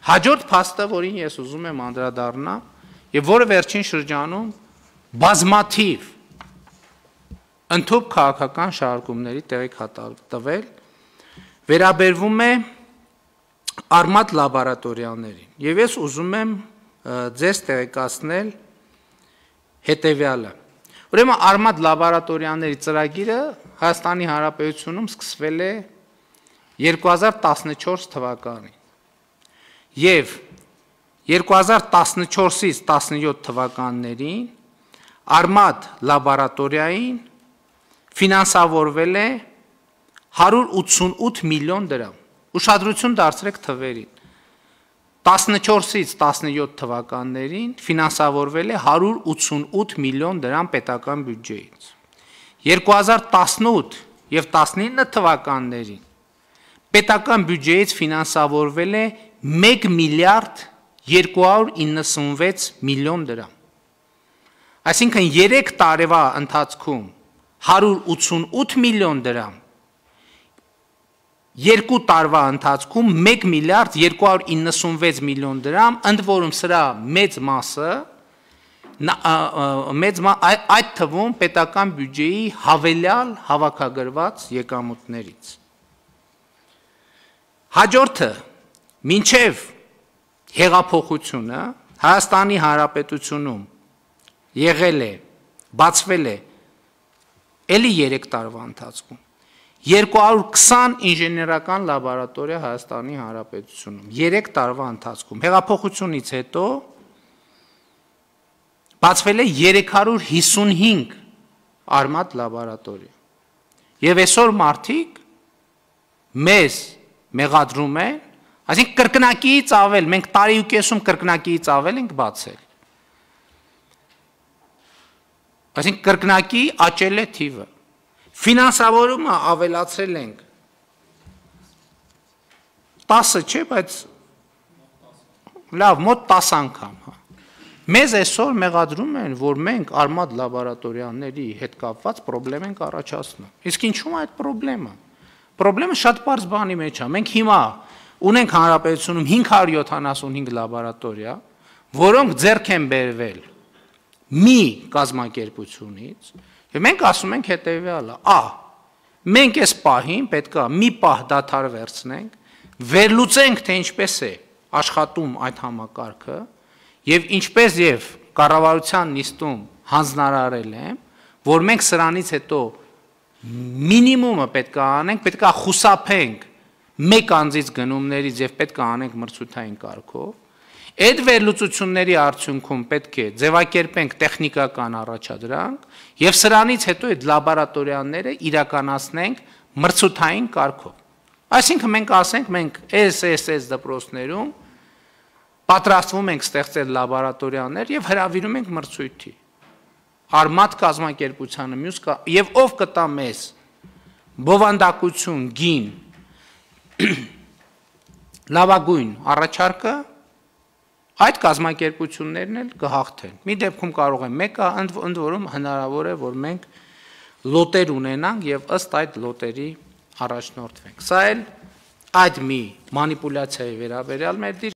Հաջորդ փաստը, որին ես ուզում եմ անդրադառնալ, եւ որը վերջին շրջանում բազմաթիվ ընդհանուր քաղաքական շարժումների տեղիք տվել, վերաբերվում է արմատ լաբորատորիաներին։ Եվ ես ուզում եմ ձեզ տեղեկացնել հետևյալը։ Ուրեմն արմատ լաբորատորիաների ծրագիրը Հայաստանի Հանրապետությունում սկսվել է 2014 թվականին։ Եվ 2014-ից 17 թվականներին արմատ լաբորատորիային ֆինանսավորվել է 188 միլիոն դրամ։ Ուշադրություն դարձրեք թվերին։ 14-ից 17 թվականներին ֆինանսավորվել է 188 միլիոն դրամ պետական բյուջեից։ 2018 եւ 19 թվականներին պետական բյուջեից ֆինանսավորվել է 1 միլիարդ 296 միլիոն դրամ։ Այսինքն 3 տարվա ընթացքում 188 միլիոն դրամ, 2 տարվա ընթացքում 1 միլիարդ 296 միլիոն դրամ, ընդ որում սրա մեծ մասը այդ թվում պետական բյուջեի հավելյալ հավաքագրված եկամուտներից։ Հաջորդը, մինչև հեղափոխությունը Հայաստանի Հանրապետությունում եղել է, բացվել է էլի 3 տարվա ընթացքում 220 ինժեներական լաբորատորիա Հայաստանի Հանրապետությունում 3 տարվա ընթացքում հեղափոխությունից հետո բացվել է 355 արմատ լաբորատորիա եւ այսօր մարդիկ մեզ մեղադրում են, այսինքն կրկնակիից ավել, մենք տարի ու կեսում կրկնակիից ավել ենք բացել։ Այսինքն կրկնակի աճել է թիվը։ Ֆինանսավորումը ավելացրել ենք 10 չէ, բայց լավ, մոտ 10 անգամ, հա։ Մեզ այսօր մեղադրում են, որ մենք արմատ լաբորատորիաների հետ կապված խնդրեմ ենք առաջացնում։ Իսկ ինչու՞ է այդ խնդրեմը։ Խնդրեմը շատ պարզ բանի մեջ է։ Մենք հիմա ունենք հանրապետությունում 575 լաբորատորիա, որոնք ձեռք են բերվել մի կազմակերպությունից, եւ մենք ասում ենք հետեւյալը. մենք այս պահին պետքա մի պահ դադար վերցնենք, վերլուծենք, թե ինչպես է աշխատում այդ համակարգը, եւ ինչպես եւ կառավարության նիստում հանձնարարել եմ, որ մենք սրանից հետո մինիմումը պետքա անենք, պետքա խուսափենք մեկ անձից գնումներից եւ պետք է անենք մրցութային կարգով, այդ վերլուծությունների արդյունքում պետք է ձևակերպենք տեխնիկական առաջադրանք եւ սրանից հետո այդ լաբորատորիաները իրականացնենք մրցութային կարգով։ Այսինքն մենք ասենք, մենք այս դպրոցներում պատրաստվում ենք ստեղծել լաբորատորիաներ եւ հրավիրում ենք մրցույթի։ Արմատ կազմակերպությանը մյուս եւ ով կտա մեզ բովանդակություն գին լավագույն առաջարկը, այդ կազմակերպություններն էլ կհաղթեն։ Մի դեպքում կարող է մեկը, ընդ որում հնարավոր է, որ մենք լոտեր ունենանք եւ ըստ այդ լոտերի առաջնորդվենք։ Սա էլ այդ մի մանիպուլյացիայի վերաբերյալ մեր